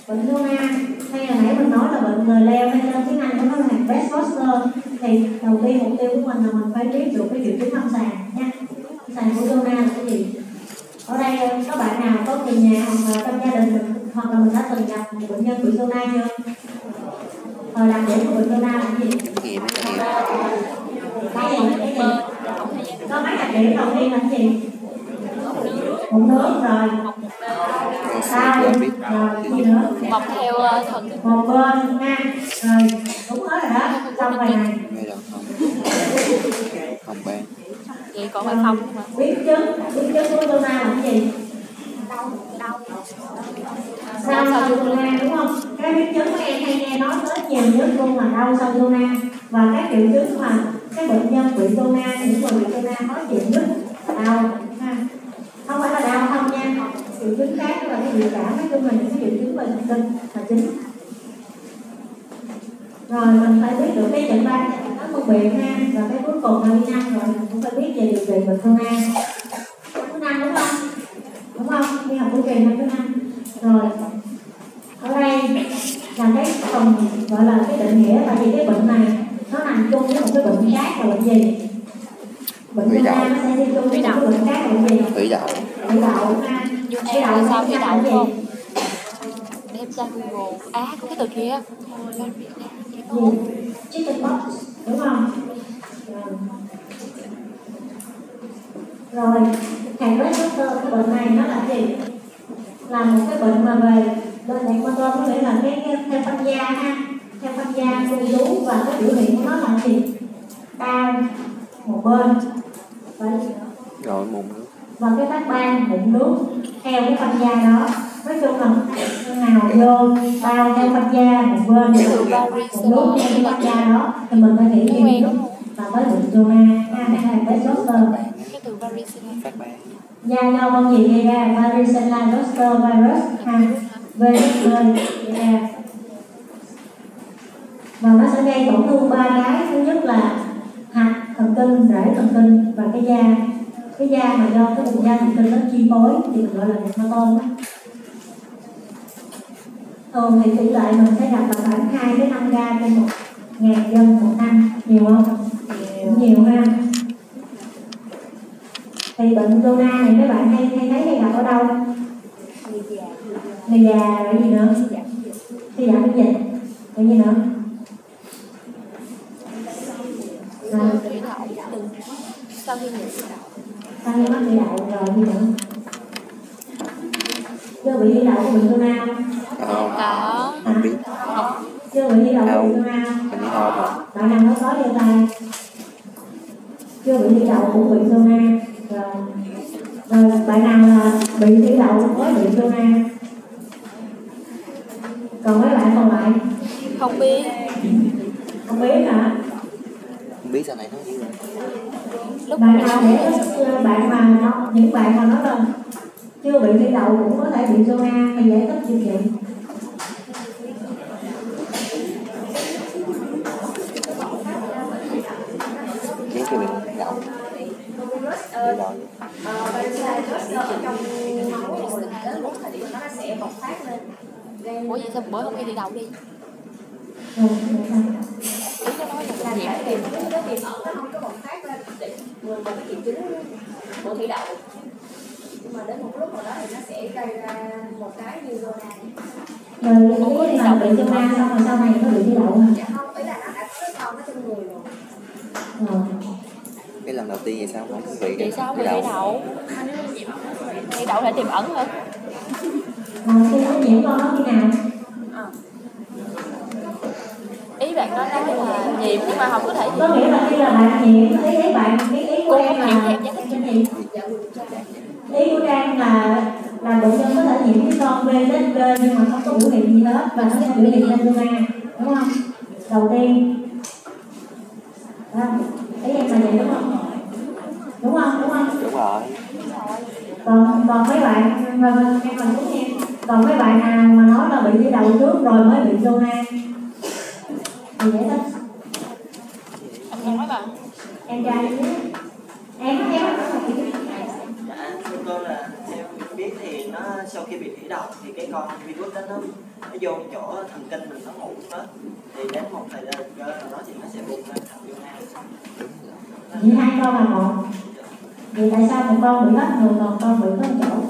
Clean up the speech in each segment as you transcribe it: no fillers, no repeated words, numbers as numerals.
Bệnh zona hay là nãy mình nói là bệnh người leo hay tên tiếng Anh của nó là breast cancer, thì đầu tiên mục tiêu của mình là mình phải biết được cái triệu chứng lâm sàng nha. Lâm sàng của zona là cái gì? Ở đây có bạn nào có người nhà hoặc là trong gia đình mình, hoặc là mình đã từng gặp một bệnh nhân bị zona chưa? Đặc điểm của bệnh zona là cái gì? Cái gì? Có mấy đặc điểm đầu tiên là cái gì? Mụn nước rồi. Sao? Rồi gì nữa? Mọc theo thần. Một bên nha. Rồi đúng hết rồi đó. Xong rồi này. Không ban. Vậy còn phải không mà. Biến chứng của zona là cái gì? Đau sau zona đúng không? Cái biến chứng của em hay nghe nói tới nhiều nhất luôn là đau sau zona, và các triệu chứng mà các bệnh nhân bị zona, những người bị zona khó chịu nhất là đau ha. Không phải là đau không nha, triệu chứng khác là cái biểu cảm, nói chung là những cái triệu chứng về thần kinh là chính. Rồi mình phải biết được cái chẩn đoán nó phân biệt ha, và cái cuối cùng là thứ năm, rồi mình cũng phải biết về điều trị bệnh zona. Thứ năm đúng không? Đi học của kỳ năm thứ 5. Rồi ở đây là cái phần gọi là cái định nghĩa, tại vì cái bệnh này nó nằm chung với một cái bệnh khác là bệnh gì? Bệnh zona nó sẽ đi chung với một cái bệnh khác là bệnh gì? Thủy đậu. Thủy đậu ha. Thủy đậu sao thủy đậu gì? không? Để em tra Google. À, có cái từ kia. Chicken pox đúng không? Rồi hàng breast cancer, cái bệnh này nó là gì? Là một cái bệnh mà về bên này con có nghĩa là cái theo phân da ha, theo phân da khu trú, và cái biểu hiện của nó là gì? Đau một bên Rồi mụn nước và cái phát ban mụn nước theo cái phân da đó. Nói chung là nào vô đau theo phân da một bên, mụn nước theo cái phân da đó thì mình phải nghĩ gì nữa là tới bệnh zona ha, hay là breast cancer. Cái từ varicella phát ban. Do con gì gây ra? Varicella zoster virus ha, VZV gây ra, và nó sẽ gây tổn thương ba cái. Thứ nhất là hạch thần kinh, rễ thần kinh và cái da. Cái da mà do cái vùng da thần kinh nó chi phối thì mình gọi là dermatome. Thường thì tỷ lệ mình sẽ gặp là khoảng 2 đến 5 ca trên 1.000 dân một năm. Nhiều không? Nhiều ha. Thì bệnh zona này mấy bạn hay thấy gặp ở đâu? Người già rồi gì nữa? Suy giảm miễn dịch rồi gì nữa? thủy đậu từ sau khi nhiễm thủy đậu. Sau khi mắc thủy đậu rồi gì nữa? Chưa bị thủy đậu có bệnh zona không? Có. Không biết. Chưa bị thủy đậu có bệnh zona không? Mình đi học. Bạn nào có giơ tay? Chưa bị thủy đậu cũng bị zona. Rồi bạn nào là bị thủy đậu mới bị zona? Còn mấy bạn còn lại? Không biết. Không biết hả? Không biết sau này nó gì rồi. Bạn nào để bạn mà những bạn mà nói là chưa bị thủy đậu cũng có thể bị zona hay giải thích chưa chị? Cái bị đậu. Ủa vậy sao bữa không đi đậu đi? Ý nó nói là nhiễm thì nó không có bộc phát lên để một cái triệu chứng của thủy đậu, nhưng mà đến một lúc nào đó thì nó sẽ gây ra một cái như zona. Rồi ý là bị zona xong rồi sau này nó bị thủy đậu hả? Dạ không, ý là nó đã có con ở trong người rồi. Cái lần đầu tiên vậy sao không bị? Vậy sao bị thủy đậu? Thủy đậu lại tiềm ẩn hả? Khi nó nhiễm con nó khi nào? Ý bạn nói là nhiễm nhưng mà không có thể. Có nghĩa là khi là bạn nhiễm, ý bạn, ý của em là gì? Ý của Trang là bệnh nhân có thể nhiễm cái con VZV nhưng mà không có biểu hiện gì hết, và nó sẽ biểu hiện lên zona, đúng không? Đầu tiên ý em là vậy đúng không? Đúng không? Đúng rồi. Còn mấy bạn em là đúng em. Còn mấy bạn nào mà nói là bị thủy đậu trước rồi mới bị zona thì giải thích. Em nói bạn. Em trai đi. Em Thưa cô là em biết thì nó sau khi bị thủy đậu thì cái con virus đó nó vô chỗ thần kinh mình, nó ngủ hết, thì đến một thời gian nào đó thì nó sẽ bùng lên thành zona. Vậy hai con là một. Vậy tại sao một con bị hết người còn con bị có một chỗ?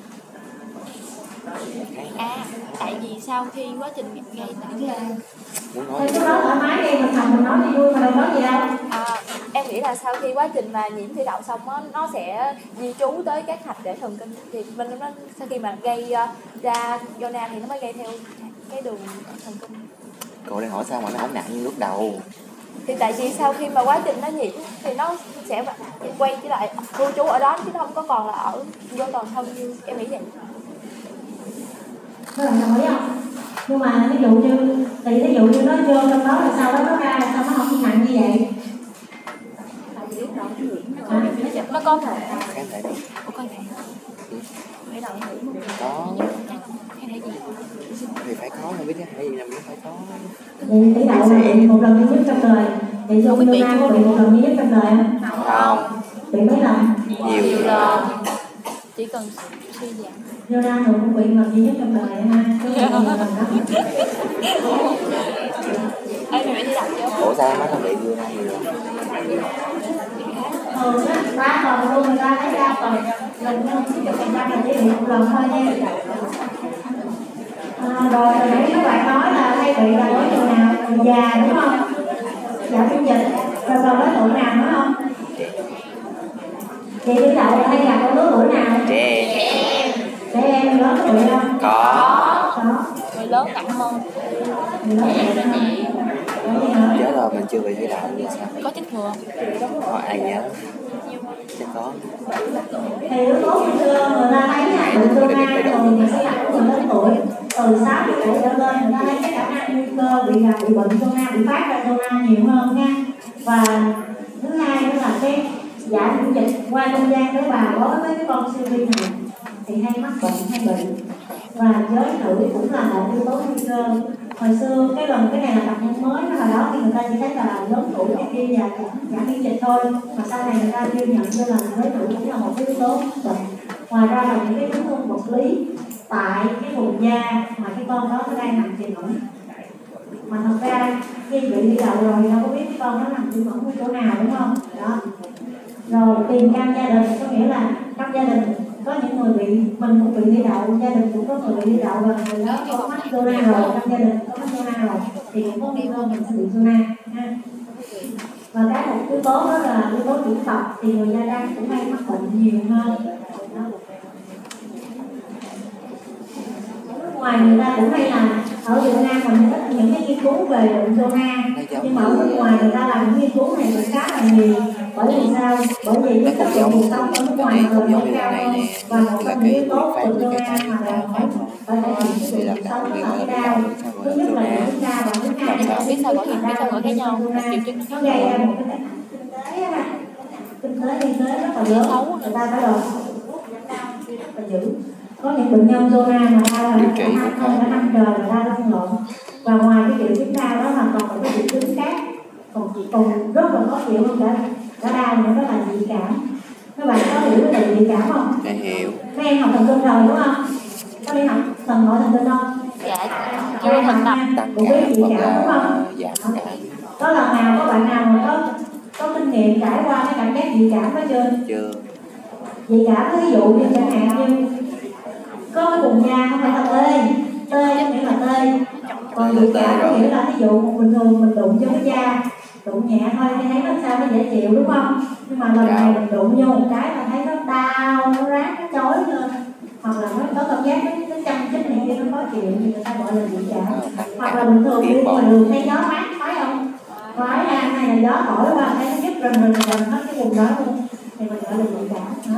Tại vì sau khi quá trình gây tổn Muốn Thôi nói cái đó thoải mái đi, mình nói thì vui mà đâu có gì đâu. em nghĩ là sau khi quá trình mà nhiễm thủy đậu xong á, nó sẽ di trú tới các hạch để thần kinh, thì mình nó sau khi mà gây ra zona thì nó mới gây theo cái đường thần kinh. Cô đang hỏi sao mà nó không nặng như lúc đầu. Thì tại vì sau khi mà quá trình nó nhiễm thì nó sẽ quay trở lại cư trú ở đó, chứ nó không có còn là ở vô toàn thân như em nghĩ vậy. Các bạn đồng ý không? Nhưng mà ví dụ như nó vô trong đó là sau đó nó ra là sao nó không nặng như vậy? Nó có thể Kháng thể đâu. có thể phải đợi thử một Có. hay gì Thì phải có, không biết cái hay gì là mới phải có. Vậy tỷ đậu là bị một lần duy nhất trong đời. Vậy Dung Luna có bị một lần duy nhất trong đời không? Không. Bị mấy lần? Nhiều lần. Chỉ cần suy giảm. Luna thường cũng bị một lần duy nhất trong đời ha. Ai bị đi đọc chưa? Ủa sao nó không bị vừa nay nhiều lần? Thường á, 3 tuần luôn người ta lấy ra tuần. Lần hơn người ta chỉ bị một lần thôi nha. Rồi nãy các bạn nói là hay bị là đối tượng nào? Người già đúng không? Dạ miễn dịch. Rồi còn đối tượng nào nữa không? Chị đi đậu hay gặp ở lứa tuổi nào? Trẻ Em lớn tuổi không? có. Người lớn nặng hơn. Người lớn tuổi không? Chết rồi, mình chưa bị thủy đậu như sao? Có chích ngừa. Ai nhớ? Chắc có. Thì lúc tốt ngày xưa người ta thấy là bệnh zona thường thì sẽ gặp người lớn tuổi từ 60 tuổi trở lên, người ta thấy cái khả năng nguy cơ bị bệnh zona, bị phát ra zona nhiều hơn nha. Và thứ hai nữa là cái dạ miễn dịch qua không gian tế bào đối với cái con siêu vi này thì hay mắc bệnh hay bị, và giới tuổi cũng là một yếu tố nguy cơ. Hồi xưa cái này là tập nhân mới, hồi đó thì người ta chỉ thấy là lớn tuổi này kia và giảm miễn dịch thôi, mà sau này người ta ghi nhận cho là giới tuổi cũng là một cái yếu tố bệnh. Ngoài ra là những cái chấn thương vật lý tại cái vùng da mà cái con đó nó đang nằm chìm ẩn, mà thật ra khi bị thủy đậu rồi thì đâu có biết cái con nó nằm chìm ẩn ở chỗ nào, đúng không? Đó. Rồi tìm cam gia đình, có nghĩa là trong gia đình có những người bị, mình cũng bị thủy đậu, gia đình cũng có người bị thủy đậu, và người đó có mắc zona rồi, trong gia đình có mắc zona rồi thì cũng có nguy cơ mình sẽ bị zona ha. Và cái một yếu tố đó là yếu tố chủng tộc, thì người da đen cũng hay mắc bệnh nhiều hơn. Đó. Ở nước ngoài người ta cũng hay là ở Việt Nam mình ít những cái nghiên cứu về bệnh zona, nhưng mà ở nước ngoài người ta làm những nghiên cứu này cũng khá là nhiều. Bởi vì sao? Bởi vì cái chất lượng mùa đông ở nước ngoài thường nó cao hơn, và một trong những yếu tố của zona mà là phải thể hiện cái độ sống nó phải cao. Thứ nhất là độ cao, và thứ hai là Biết sao gọi cái nhau triệu chứng nó gây ra một cái kinh tế rất là lớn, người ta phải đòi thuốc giảm đau rất là dữ. Có những bệnh nhân zona mà đau là 2 trời là đau lăn lộn, và ngoài cái triệu chứng đau đó mà còn một cái triệu chứng khác còn rất là khó chịu hơn cả đau nữa, đó là dị cảm. Các bạn có hiểu cái từ dị cảm không? Để hiểu. Các em học thần kinh rồi đúng không? Có đi học nội thần kinh không? Dạ chưa thực tập. Cũng biết dị cảm đúng không? Dạ. Có lần nào có bạn nào mà có kinh nghiệm trải qua cái cảm giác dị cảm đó chưa? Chưa. Dị cảm ví dụ như chẳng hạn như có cái vùng da không phải là tê nghĩa là tê, còn dị cảm có nghĩa là ví dụ bình thường mình đụng vô cái da, đụng nhẹ thôi thì thấy nó sao nó dễ chịu đúng không? Nhưng mà lần này mình đụng vô một cái là thấy nó đau, nó rát, nó chói lên, hoặc là nó có cảm giác nó chăm chích này kia, nó khó chịu thì người ta gọi là dị cảm. Hoặc là bình thường đi ngoài đường thấy gió mát khoái không? Khoái ha, hay là gió thổi qua thấy nó nhức rần hết cái vùng đó luôn thì mình gọi là dị cảm.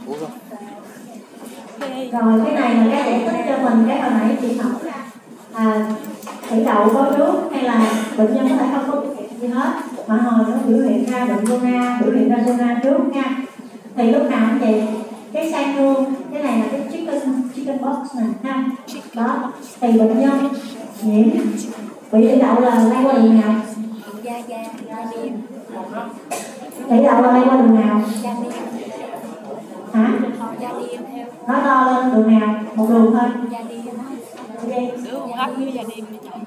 Rồi cái này là cái giải thích cho mình cái hồi nãy chị hỏi là thủy đậu có nước hay là bệnh nhân có thể không có biểu hiện gì hết, mà hồi nó biểu hiện ra bệnh zona, biểu hiện ra zona trước nha. Thì lúc nào cũng vậy, cái sang thương, cái này là cái chicken pox này ha. Đó, thì bệnh nhân nhiễm bị thủy đậu là lây qua đường nào? Da Thủy đậu là lây qua đường nào? Hả? Gia đi em theo. Nói to lên đường nào? Một đường thôi. Gia đi em nói. Đi. Đường hết như gia đi em chạy.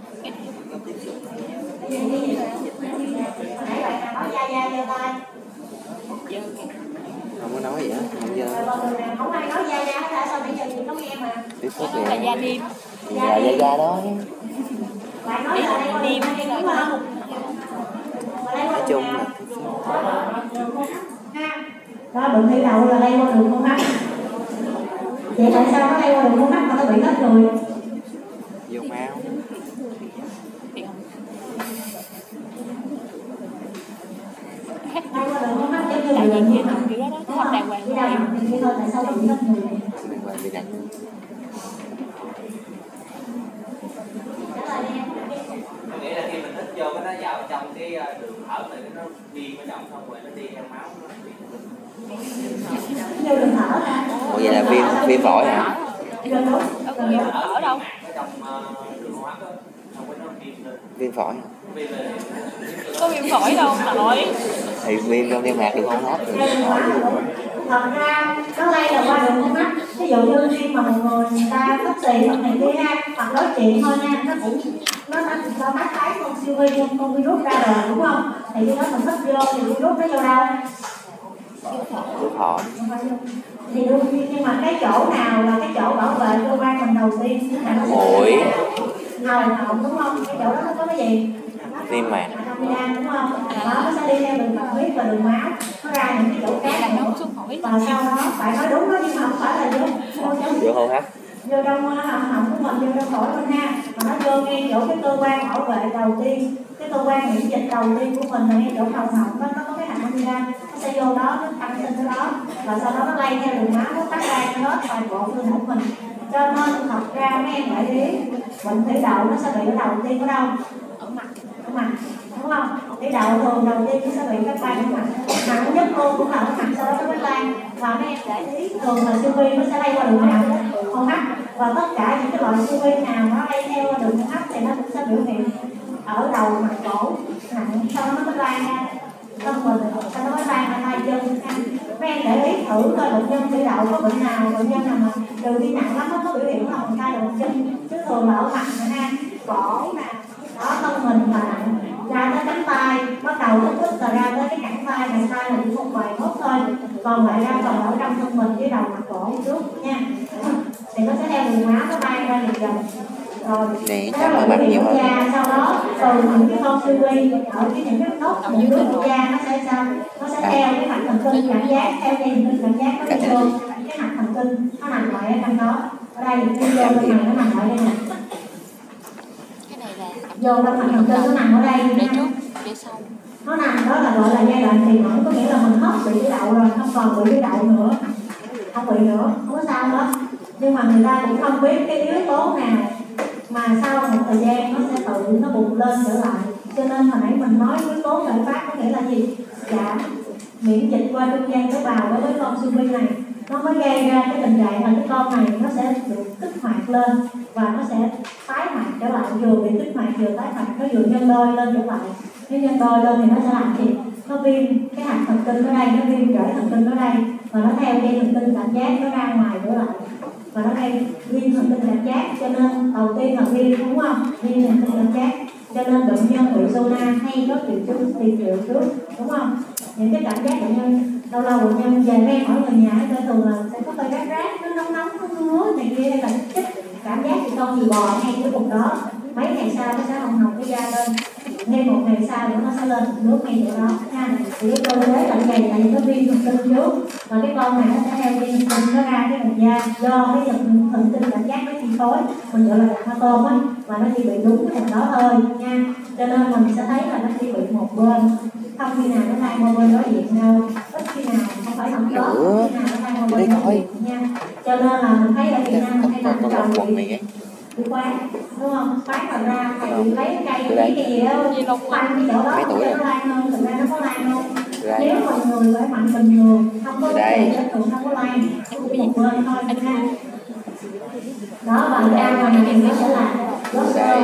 Nãy bạn nào nói gia giơ tay. Không có nói gì hết. Không giờ Còn đường nào không ai nói gia hết, sao bây giờ nhìn nó nghe mà. tiếp xúc Là vậy. gia đi. Dạ dạ đó. Bạn nói là đây Đi qua hay đường là đúng không? Nói chung là đó, đường thủy đậu là lây qua đường hô hấp. Vậy tại sao nó lây qua đường hô hấp mà nó bị hết người? vô máu. Lây qua đường hô hấp giống như tại vì đường kia làm kiểu đó đó, không đàng hoàng đi của đâu em. mà thì thôi tại sao nó bị hết người? Liên quan bị đánh. Tôi nghĩ là khi mình hít vô cái nó vào trong cái đường thở này nó đi cái động xong rồi nó đi theo máu Vô đường thở ra. Ủa vậy là viêm phổi hả? Đường đúng. Đâu có nhiều ở đâu. ở trong đường hô hấp đó, xong rồi nó viêm lên Viêm phổi hả? viêm lên Có viêm phổi đâu nội. Thì viêm trong niêm mạc đường hô hấp rồi viêm phổi chứ. Thật ra nó lây là qua đường hô hấp. Ví dụ như khi mà một người ta hấp xì hoặc này kia ha, hoặc nói chuyện thôi nha, nó cũng nó mắc cái con siêu vi con virus ra rồi đúng không? Thì khi đó mình hít vô thì virus nó vô đâu? Viêm phổi. Thì đương nhiên nhưng mà cái chỗ nào là cái chỗ bảo vệ cơ quan mình đầu tiên là nó Mũi. họng đúng không? Cái chỗ đó nó có cái gì? Niêm mạc. Amidam đúng không? Đó nó sẽ đi theo đường bạch huyết và đường máu, nó ra những cái chỗ khác Nó xuống phổi. và sau đó phải nói đúng đó nhưng mà không phải là Vô hô hấp. vô trong họng của mình, vô trong phổi mình ha, mà nó vô ngay chỗ cái cơ quan bảo vệ đầu tiên, cái cơ quan miễn dịch đầu tiên của mình là ngay chỗ đầu họng đó, nó có cái hạt amidam, nó sẽ vô đó, nó tăng sinh cái đó và sau đó nó lây theo đường máu, nó tách ra cái đó toàn bộ cơ thể mình. Cho nên thật ra mấy em phải ý bệnh thủy đậu nó sẽ bị đầu tiên ở đâu? Ở mặt đúng không? Thủy đậu thường đầu tiên nó sẽ bị các ban ở mặt, nặng nhất luôn cũng là ở mặt, sau đó nó mới lan. Và mấy em để ý thường là siêu vi nó sẽ lây qua đường nào? Hô hấp. Và tất cả những cái loại siêu vi nào nó lây theo đường hô hấp thì nó cũng sẽ biểu hiện ở đầu mặt cổ nặng, sau đó nó mới lan ra thân mình, sau đó mới lan ra tay chân. Mấy em để ý thử coi bệnh nhân thủy đậu có bệnh nào, bệnh nhân nào mà trừ khi nặng lắm nó có biểu hiện của lòng tay đầu chân, chứ thường là ở mặt nè, cổ nè, đó thân mình là nặng ra tới cánh tay, bắt đầu tức là ra tới cái cẳng tay là chỉ một vài mốt thôi, còn lại ra còn ở trong thân mình với đầu mặt cổ trước nha. Thì nó sẽ theo đường máu nó bay ra dần dần rồi Này chắc là mặt nhiều hơn. sau đó từ những cái con siêu vi ở những cái nốt bụng dưới của da nó sẽ sao, nó sẽ theo cái mạch thần kinh cảm giác, theo dây thần kinh cảm giác nó đi vô cái mạch thần kinh, nó nằm lại ở trong đó. Ở đây đi vô bên này nó nằm lại đây nè, Cái này là vô trong mạch thần kinh nó nằm ở đây để nha. trước, để sau. Nó nằm đó là gọi là giai đoạn trì hoãn, có nghĩa là mình hết bị cái đậu rồi, không còn bị cái đậu nữa, không bị nữa, không có sao đó. Nhưng mà người ta cũng không biết cái yếu tố nào mà sau một thời gian nó sẽ tự nó bùng lên trở lại. Cho nên hồi nãy mình nói yếu tố khởi phát có nghĩa là gì? Giảm miễn dịch qua trung gian tế bào đối với con siêu vi này, nó mới gây ra cái tình trạng là cái con này nó sẽ được kích hoạt lên và nó sẽ tái hoạt trở lại, vừa bị kích hoạt vừa tái hoạt, nó vừa nhân đôi lên trở lại. Nếu nhân đôi lên thì nó sẽ làm gì? Nó viêm cái hạt thần kinh ở đây, nó viêm rễ thần kinh ở đây và nó theo dây thần kinh cảm giác nó ra ngoài trở lại và nó gây viêm thần kinh cảm giác. Cho nên đầu tiên là viêm đúng không? Viêm thần kinh cảm giác. Cho nên bệnh nhân bị zona hay có triệu chứng tiền triệu trước đúng không? Những cái cảm giác bệnh nhân lâu lâu bệnh nhân về ngay hỏi người nhà thì thường là sẽ có hơi rát rát, nó nóng nóng, nó ngứa này kia hay là chích cảm giác thì con gì bò ngay cái vùng đó. Mấy ngày sau nó sẽ hồng hồng cái da lên, ngay một ngày sau nữa nó sẽ lên nước ngay chỗ đó ha. Thì cái cơ chế là vậy, tại vì nó viêm thần kinh trước và cái con này nó sẽ theo dây thần kinh nó ra cái vùng da, do cái thần kinh cảm giác nó chi phối, mình gọi là tôm á, và nó chỉ bị đúng cái vùng đó thôi nha. Cho nên mình sẽ thấy là nó chỉ bị một bên, không khi nào nó lai qua bên đối diện đâu, ít khi nào không phải không có, khi nào nó lai qua bên đối diện nha. Cho nên là mình thấy ở Việt Nam hay làm tròn bị quán đúng không? Quán vào ra thì lấy cây cái gì đó quanh cái chỗ đó nó lai hơn, thực ra nó có lai không? Nếu mà người khỏe mạnh bình thường không có gì đó cũng không có lai, cũng một bên thôi nha. Đó và ra ngoài này nó sẽ là Đây.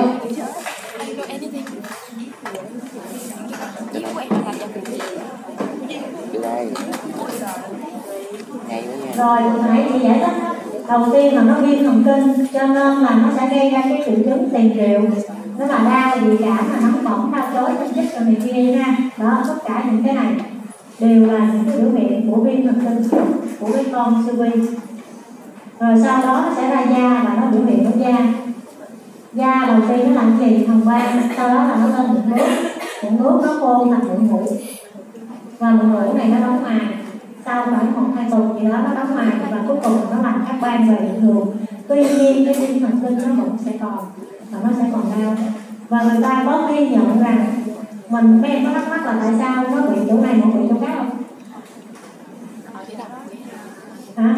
Đây. Ngay quá nha. Rồi hồi nãy chị giải thích đầu tiên là nó viêm thần kinh, cho nên là nó sẽ gây ra cái triệu chứng tiền triệu, nó là đau bị cảm, là nóng bỏng, đau chói, tinh chích rồi này kia ha. Đó, tất cả những cái này đều là những cái biểu hiện của viêm thần kinh của cái con siêu vi. Rồi sau đó nó sẽ ra da và nó biểu hiện ở da. Da đầu tiên nó làm gì? Hồng ban, sau đó là nó lên mụn nước nó khô thành mụn mũi, và mụn mũi này nó đóng mài. Sau khoảng 1-2 tuần gì đó nó đóng mài và cuối cùng nó làm các ban về bình thường. Tuy nhiên cái viêm thần kinh nó vẫn sẽ còn và nó sẽ còn đau. Và người ta có ghi nhận rằng mấy em có thắc mắc là tại sao nó bị chỗ này mà bị chỗ khác không? Hả?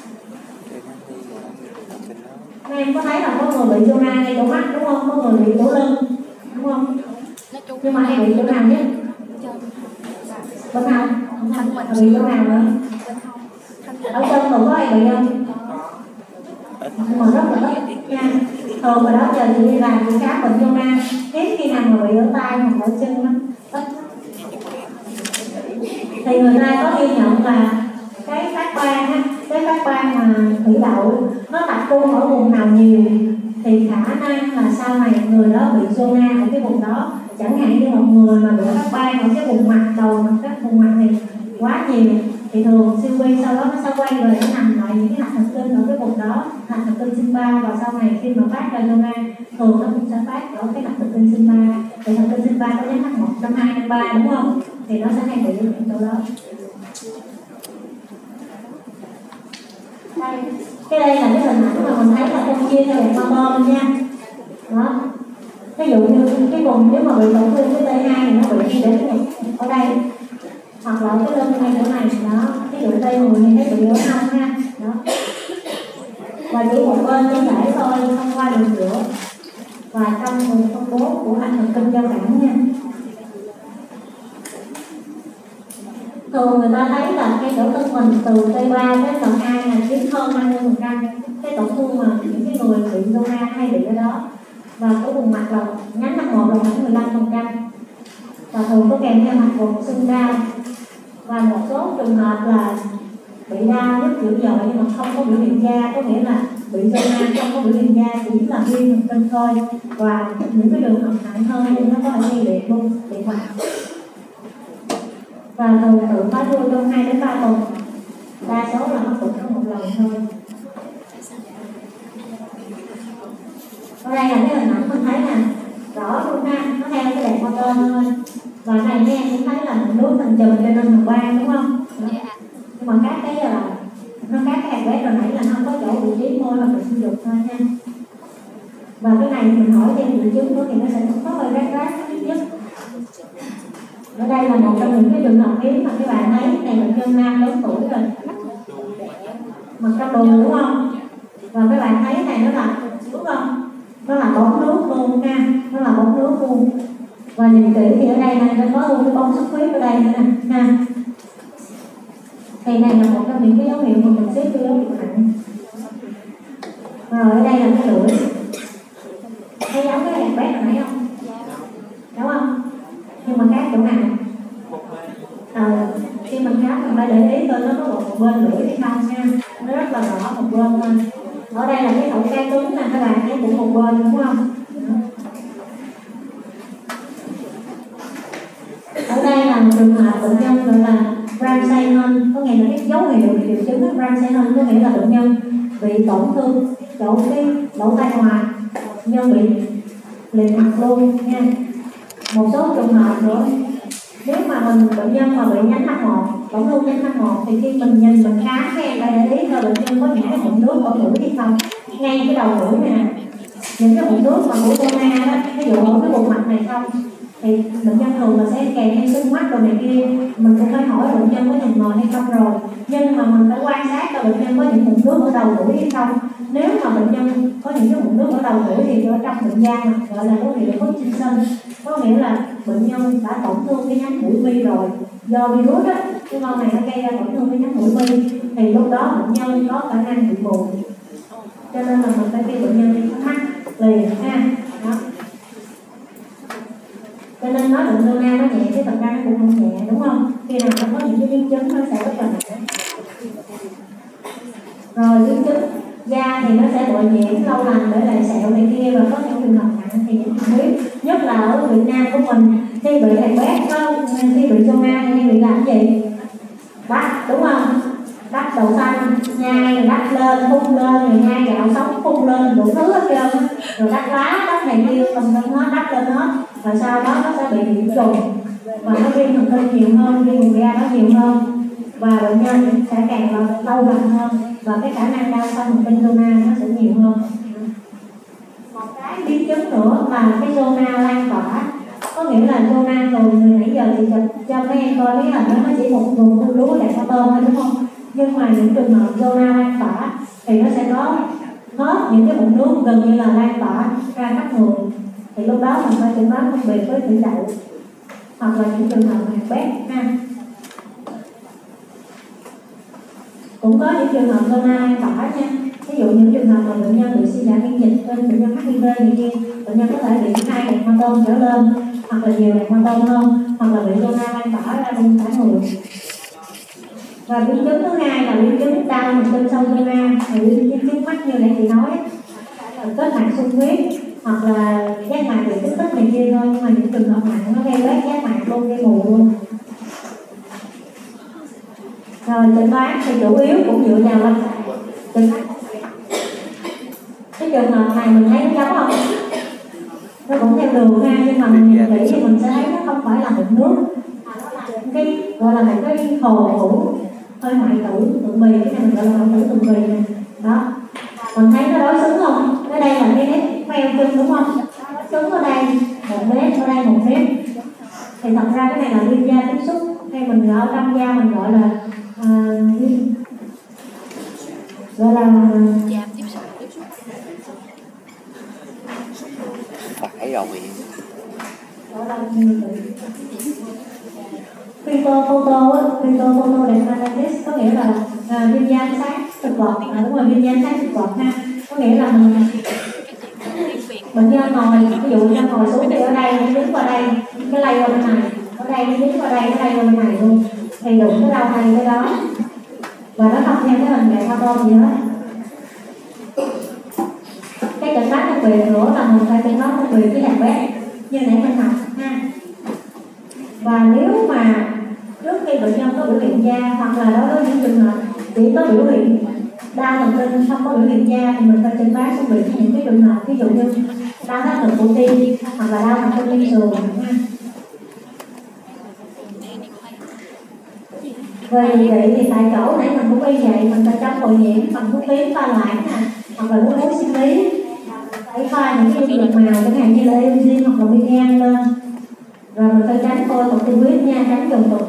Mấy em có thấy là có người bị zona ngay chỗ mắt đúng không? Có người bị chỗ lưng đúng không? Nhưng mà hay bị chỗ nào nhất? Bên nào? Bị chỗ nào nữa? Ở chân còn có ai bị không? Nhưng mà rất là ít nha. Thường mà đó giờ chị đi làm chị khám bệnh zona, hiếm khi nào mà bị ở tay hoặc ở chân lắm. Thì người ta có ghi nhận là cái phát ban á, cái phát ban mà thủy đậu nó tập trung ở vùng nào nhiều thì khả năng là sau này người đó bị zona ở cái vùng đó. Chẳng hạn như một người mà bị phát ban ở cái vùng mặt đầu, mặt các vùng mặt này quá nhiều thì thường siêu vi sau đó nó sẽ quay về để nằm lại những cái hạt thần kinh ở cái vùng đó, hạt thần kinh sinh ba, và sau này khi mà phát ra zona thường nó cũng sẽ phát ở cái hạt thần kinh sinh ba. Thì thần kinh sinh ba có nhánh H1, H2, H3 đúng không? Thì nó sẽ hay bị ở những chỗ đó. Đây, cái đây là cái hình ảnh mà mình thấy là con chia theo một bơm nha. Đó. Ví dụ như cái vùng nếu mà bị tổn thương cái T2 thì nó bị đi đến ở đây, hoặc là cái lưng ngay chỗ này đó. Ví dụ đây người thì thấy bị ở hông ha. Đó. Và chỉ một bên trên thể thôi, không qua đường giữa. Và trong vùng phân bố của hạt thần kinh giao cảm nha. Thường người ta thấy là cái chỗ thân mình từ T3 đến T2 là chiếm hơn 50% cái tổn thương mà những cái người bị zona hay bị ở đó. Và cái vùng mặt là nhánh H1 là khoảng 15%. Và thường có kèm theo mặt vùng sưng đau. Và một số trường hợp là bị đau rất dữ dội nhưng mà không có biểu hiện da, có nghĩa là bị zona không có biểu hiện da, chỉ là viêm thần kinh thôi. Và những cái trường hợp nặng hơn thì nó có thể gây liệt luôn, liệt mặt. Và thường tự phá đuôi trong 2 đến 3 tuần. Đa số là nó cũng có một lần thôi. Ở đây là cái hình ảnh mình thấy nè, rõ luôn ha, nó theo cái đẹp motor thôi. Và này nha, em cũng thấy là nước thành chùm cho nên mình quang đúng không? Nhưng mà khác cái là nó khác cái hạt bé rồi nãy là nó không có chỗ vị trí môi mà mình sinh dục thôi nha. Và cái này mình hỏi thêm triệu chứng nữa thì nó sẽ có hơi rát nhất. Ở đây là một trong những cái trường hợp hiếm mà các bạn thấy này, bệnh nhân nam lớn tuổi rồi, mặt trong đồ đúng không? Và các bạn thấy này nó là đúng không? Nó là bóng nước luôn nha, nó là bóng nước luôn. Và nhìn kỹ thì ở đây này nó có luôn cái bóng xuất huyết ở đây nữa nè ha. Thì này là một trong những cái dấu hiệu mà mình xếp vô dấu hiệu nặng. Rồi ở đây là cái lưỡi, thấy giống cái hạt bé hồi nãy không? Đúng không? Nhưng mà khác chỗ nào? Khi mình khám mình phải để ý coi nó có một bên lưỡi hay không nha. Nó rất là rõ một bên thôi. Ở đây là cái khẩu trang cứng nè, các bạn thấy cũng một bên đúng không? Ở đây là một trường hợp bệnh nhân gọi là Ramsay-Hunt, có nghĩa là cái dấu hiệu triệu chứng của Ramsay-Hunt, có nghĩa là bệnh nhân bị tổn thương chỗ cái lỗ tai ngoài, bệnh nhân bị liệt mặt luôn nha. Một số trường hợp nữa, nếu mà bệnh nhân mà bị nhánh H1, tổn thương nhánh H1 thì khi mình nhìn mình khám các em phải để ý coi bệnh nhân có những cái mụn nước ở mũi hay không, ngay cái đầu mũi này nè, những cái mụn nước mà của zona đó, ví dụ ở cái vùng mặt này không, thì bệnh nhân thường là sẽ kèm theo sưng mắt đồ này kia. Mình cũng phải hỏi bệnh nhân có nhìn mờ hay không rồi, nhưng mà mình phải quan sát coi bệnh nhân có những mụn nước ở đầu mũi hay không. Nếu mà bệnh nhân có những cái mụn nước ở đầu mũi thì ở trong bệnh da gọi là dấu hiệu của Parkinson, có nghĩa là bệnh nhân đã tổn thương cái nhánh mũi mi rồi, do virus á, cái con này nó gây ra tổn thương cái nhánh mũi mi, thì lúc đó bệnh nhân có khả năng bị mù, cho nên là mình phải kêu bệnh nhân đi khám mắt liền ha. Đó. Cho nên nói bệnh zona nó nhẹ chứ thật ra nó cũng không nhẹ đúng không? Khi nào nó có những cái biến chứng nó sẽ rất là nặng. của mình khi bị hẹp bét khi bị zona hay bị làm gì? Đắp, đúng không? Đắp đậu xanh nhai, đắp lên phun lên, rồi nhai gạo sống phun lên đủ thứ hết trơn, rồi đắp lá đắp này kia tùm lum hết, đắp lên hết, rồi sau đó nó sẽ bị nhiễm trùng và nó viêm thần kinh nhiều hơn, viêm vùng da nó nhiều hơn và bệnh nhân sẽ càng lâu lần hơn và cái khả năng đau sau thần kinh zona nó sẽ nhiều hơn. Một cái biến chứng nữa là cái zona lan tỏa, có nghĩa là zona thường người nãy giờ thì cho mấy em coi cái hình đó nó chỉ một vùng khu lúa đẹp tôm thôi đúng không? Nhưng mà những trường hợp zona lan tỏa thì nó sẽ có hết những cái bụng nước gần như là lan tỏa ra khắp người, thì lúc đó mình phải chẩn đoán phân biệt với thủy đậu hoặc là những trường hợp hẹp bét ha. Cũng có những trường hợp zona lan tỏa nha, ví dụ những trường hợp mà bệnh nhân bị suy giảm miễn dịch, bệnh nhân HIV này kia, bệnh nhân có thể bị 2 hạt mô trở lên hoặc là nhiều hạt mô hơn, hoặc là bị zona lan tỏa ra luôn cả người. Và biến chứng thứ hai là biến chứng đau thần kinh sau zona, thì biến chứng mắt như nãy chị nói kết mạc xung huyết hoặc là giác mạc bị kích thích này kia thôi, nhưng mà những trường hợp nặng nó gây loét giác mạc luôn, gây mù luôn. Rồi chẩn đoán thì chủ yếu cũng dựa vào lâm sàng. Chẩn đoán cái trường hợp này mình thấy nó giống không? Nó cũng theo đường ha, nhưng mà mình nhìn kỹ thì mình sẽ thấy nó không phải là một nước, mà nó là cái gọi là một cái hồ hữu hơi hoại tử tượng bì, cái này mình gọi là hoại tử tượng bì này đó. Mình thấy nó đối xứng không? Ở đây là cái nét meo chân đúng không? Đối xứng ở đây 1 mét, ở đây 1 mét. Thì thật ra cái này là viêm da tiếp xúc, hay mình ở trong da mình gọi là phải rồi phytophoto dermatitis có nghĩa là viêm da ánh sáng thực vật, đúng rồi, viêm da ánh sáng thực vật ha, có nghĩa là bệnh nhân ngồi, ví dụ bệnh nhân ngồi xuống thì ở đây nó dính vào đây, cái lây qua bên này, ở đây nó dính vào đây, nó lây qua bên này luôn, thì đụng cái đâu hay cái đó, và nó không theo cái hình dạng photo gì hết. Cái chẩn đoán phân biệt nữa là mình phải chẩn đoán phân biệt với hạt bét như nãy mình học ha. Và nếu mà trước khi bệnh nhân có biểu hiện da hoặc là đối với những trường hợp chỉ có biểu hiện đau thần kinh không có biểu hiện da thì mình phải chẩn đoán phân biệt những cái trường hợp ví dụ như đau thắt ngực cổ tim hoặc là đau thần kinh liên sườn ha. Về điều trị thì tại chỗ nãy mình cũng y vậy, mình phải chống bội nhiễm bằng thuốc tím pha loãng nè, hoặc là nước uống sinh lý, phải pha những cái dung dịch màu chẳng hạn như là Eosin hoặc là Migan lên, rồi mình phải tránh phôi corticoid nha, tránh dùng tục.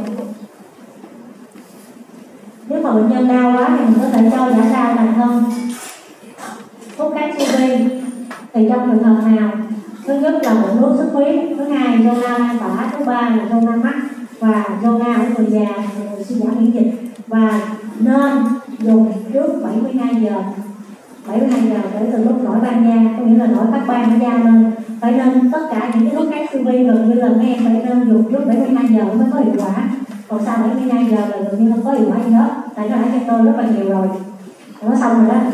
Nếu mà bệnh nhân đau quá thì mình có thể cho giảm đau thành thân thuốc kháng siêu vi. Thì trong trường hợp nào, thứ nhất là mụn nước xuất huyết, thứ hai zona lan tỏa, thứ ba là zona mắt và zona ở người già, người suy giảm miễn dịch, và nên dùng trước 72 giờ để từ lúc nổi ban da, có nghĩa là nổi phát ban ở da lên, phải nên tất cả những cái thuốc kháng siêu vi gần như là mấy em phải nên dùng trước 72 giờ mới có hiệu quả, còn sau 72 giờ là gần như không có hiệu quả gì hết, tại nó đã cho tôi rất là nhiều rồi, nó xong rồi đó.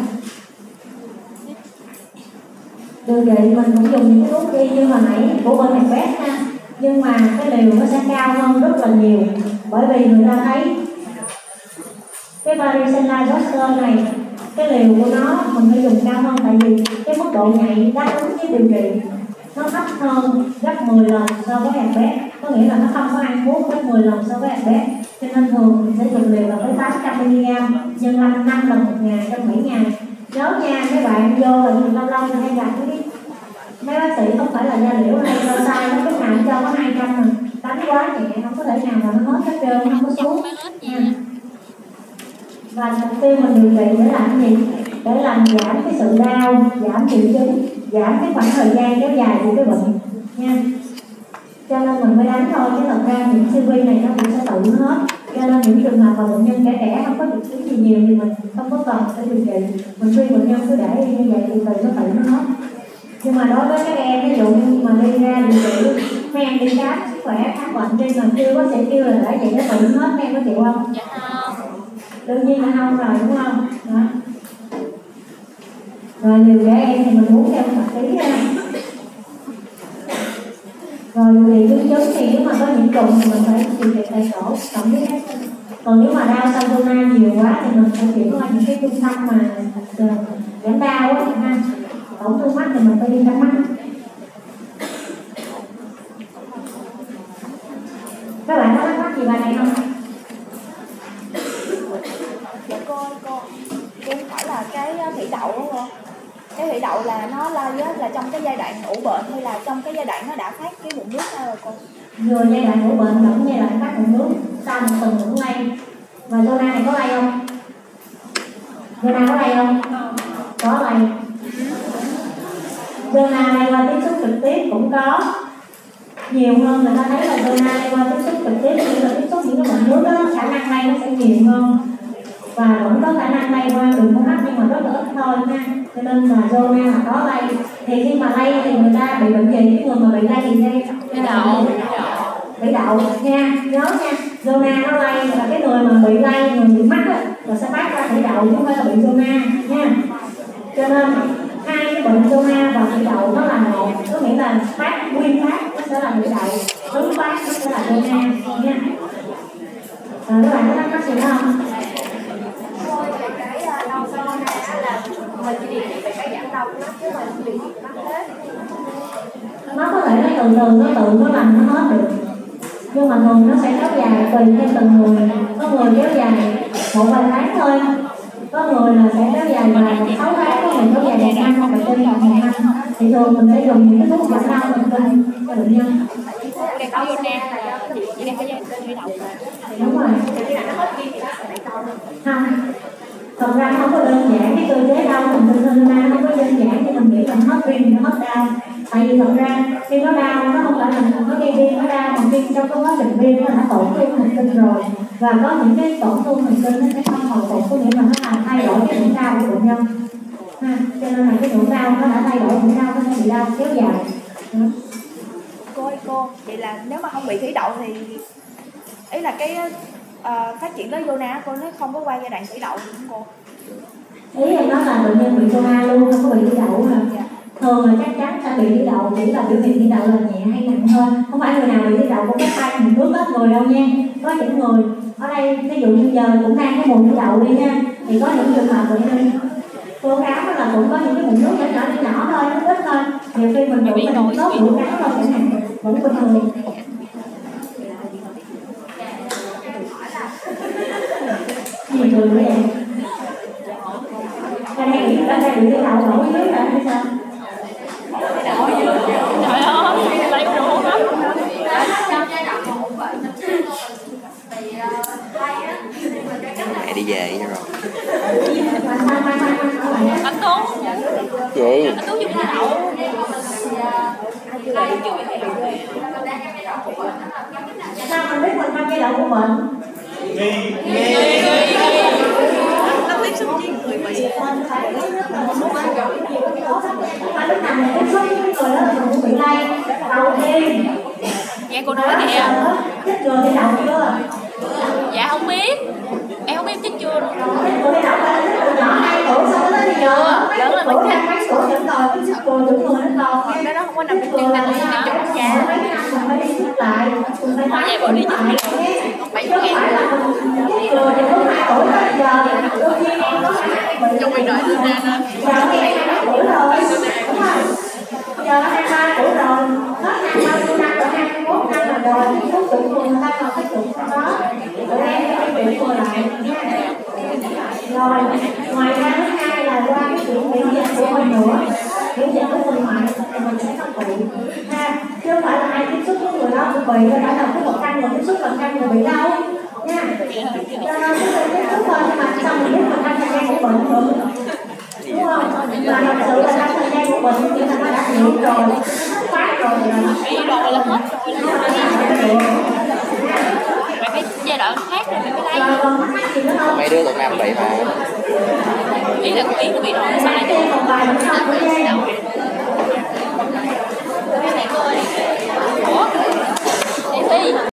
Điều trị mình cũng dùng những cái thuốc y như hồi nãy của bên hạt bét nha, nhưng mà cái liều nó sẽ cao hơn rất là nhiều, bởi vì người ta thấy cái varicella zoster này cái liều của nó mình phải dùng cao hơn, tại vì cái mức độ nhạy đáp ứng với điều trị nó thấp hơn gấp 10 lần so với hạt bét, có nghĩa là nó không có ăn thuốc gấp 10 lần so với hạt bét, cho nên thường mình sẽ dùng liều là với 800 mg nhân 5 lần một ngày trong 7 ngày. Nhớ nha mấy bạn vô là lâu lâu thì hay gặp mấy bác sĩ không phải là da liễu hay đâu sai, nó lúc nào cũng cho có 200 mà đánh quá nhẹ không có thể nào mà nó hết hết trơn, không có xuống nha. Và mục tiêu mình điều trị để làm gì? Để làm giảm cái sự đau, giảm triệu chứng, giảm cái khoảng thời gian kéo dài của cái bệnh nha. Cho nên mình mới đánh thôi, chứ thật ra những siêu vi này nó cũng sẽ tự nó hết. Cho nên những trường hợp mà bệnh nhân trẻ không có triệu chứng gì nhiều thì mình không có cần phải điều trị, mình khuyên bệnh nhân cứ để như vậy thì từ nó tự nó hết. Nhưng mà đối với các em ví dụ như mà đi ra điều trị, mấy em đi khám sức khỏe khám bệnh đi mà chưa có sẽ kêu là để vậy nó tự nó hết, mấy em có chịu không? Dạ không. Đương nhiên là không rồi, đúng không? Đó. Rồi liều trẻ em thì mình uống theo hợp lý ha. Rồi điều trị biến chứng thì nếu mà có nhiễm trùng thì mình phải điều trị tại chỗ cộng với các. Còn nếu mà đau sau zona nhiều quá thì mình phải chuyển qua những cái trung tâm mà giảm đau á ha. Tổn thương mắt thì mình phải đi khám mắt. Các bạn có thắc mắc gì bài này không? Dạ cô em hỏi là cái thủy đậu đúng không? Cái thủy đậu là nó lây á, là trong cái giai đoạn ủ bệnh hay là trong cái giai đoạn nó đã phát cái mụn nước ra rồi cô? Vừa giai đoạn ủ bệnh lẫn giai đoạn phát mụn nước, sau một tuần cũng lây. Và zona này có lây không? Zona có lây không? Có lây. Zona lây qua tiếp xúc trực tiếp cũng có. Nhiều hơn người ta thấy là zona lây qua tiếp xúc trực tiếp, như là tiếp xúc những cái bệnh nước đó, khả năng lây nó sẽ nhiều hơn. Và vẫn có khả năng lây qua đường hô hấp nhưng mà rất là ít thôi ha. Cho nên là zona là có lây. Thì khi mà lây thì người ta bị bệnh gì? Cái người mà bị lây thì lây thủy đậu nha, nhớ nha. Zona nó lây là cái người mà bị lây, người bị mắc á, là sẽ phát ra thủy đậu chứ không phải là bị zona nha. Cho nên hai cái bệnh zona và thủy đậu nó là một, có nghĩa là phát nguyên phát nó sẽ là thủy đậu, thứ phát nó sẽ là zona nha. Các bạn có thắc mắc gì không? Cái đau zona là mình chỉ điều trị về cái giảm đau của nó chứ mình điều trị mắc hết. Nó có thể nó từ từ nó tự nó lành nó hết được, nhưng mà thường nó sẽ kéo dài tùy theo từng người. Có người kéo dài một vài tháng thôi, có người là sẽ kéo dài vài 6 tháng, có người kéo dài 1 năm hoặc là trên 1 năm. Thì thường mình sẽ dùng những cái thuốc giảm đau mình tin cho bệnh nhân. Đang có zona là chị đang có thủy đậu. Đúng rồi. Không, thật ra không có đơn giản, cái cơ chế đau mình tin zona không có đơn giản như mình nghĩ là hết viêm nó hết đau. Tại vì thật ra khi nó đau nó không phải là nó gây viêm nó đau, mà viêm trong cái quá trình viêm nó đã tổn thương thần kinh rồi, và có những cái tổn thương thần kinh nó sẽ không hồi phục, có nghĩa là nó làm thay đổi cái nỗi đau của bệnh nhân ha. Cho nên là cái nỗi đau nó đã thay đổi, nỗi đau nó sẽ bị đau kéo dài. Cô vậy là nếu mà không bị thủy đậu thì ý là cái phát triển tới zona cô nó không có qua giai đoạn thủy đậu đúng không cô? Ý em nói là bệnh nhân bị zona luôn, không có bị thủy đậu hả? Thường là chắc chắn sẽ bị thủy đậu, chỉ là biểu hiện thủy đậu là nhẹ hay nặng thôi. Không phải người nào bị thủy đậu cũng có tay mình bước hết người đâu nha. Có những người ở đây ví dụ như giờ cũng đang cái mùa thủy đậu đi nha, thì có những trường hợp bệnh nhân cô khám là cũng có những cái mụn nước nhỏ thôi, nó ít thôi. Nhiều khi mình cũng mình tốt mũi khám thôi chẳng hạn, vẫn bình thường. Gì cười vậy? Anh đang bị thủy đậu nổi dưới rồi hay sao? Trời ơi, lấy đồ hô hấp. Mẹ đi về cho rồi. Anh Tuấn. Chị. Anh Tuấn dùng thủy đậu. Sao mình biết mình trong giai đoạn của bệnh? Nó tiếp xúc với người bị. Mình phải biết rất là một cái mà lúc nào mình tiếp xúc với người đó là mình cũng bị lây. Đầu tiên Dạ cô nói kìa. chích ngừa thì đậu chưa? Dạ không biết. Em không biết chích chưa nữa. Chích ngừa thì đậu phải chích từ nhỏ 2 tuổi sau đó thì giờ lớn là mình chích. mấy tuổi vẫn còn cái chích ngừa chích ngừa nó còn. Đó không có nằm trong chương trình gì nữa. Dạ. Mấy năm mình phải đi chích lại. Mình phải Thôi vậy bộ đi chích lại. chứ không phải là mình chích ngừa thì lúc 2 tuổi tới giờ đôi khi em có Trong mình đợi từ ra đó. giờ em 2 tuổi rồi, đúng không? Giờ nó 23 tuổi rồi, hết năm bao nhiêu năm rồi, 21 năm rồi, cái thuốc chủng ngừa người ta còn cái chủng đó, tụi em phải bị chủng ngừa lại nha. Rồi, ngoài ra thứ hai là qua cái chuyện miễn dịch của mình nữa, miễn dịch của mình ngoại thì mình sẽ không bị ha, chứ không phải là ai tiếp xúc với người đó cũng bị, đã là có 100 người tiếp xúc 100 người bị đâu nha. Cho nên cái người tiếp xúc thôi, nhưng mà xong mình biết mình đang thời gian của bệnh rồi, đúng không? Mà thật sự là trong thời gian của bệnh thì nó đã nhiễm rồi, phát rồi là Bị rồi là hết rồi. Vậy cái giai đoạn khác rồi mình mới lấy. còn mắc gì nữa không? Mấy đứa tụi Nam bị mà. Ý là ý nó bị rồi nó sai. Còn vài nữa không? Ủa? Đi thi.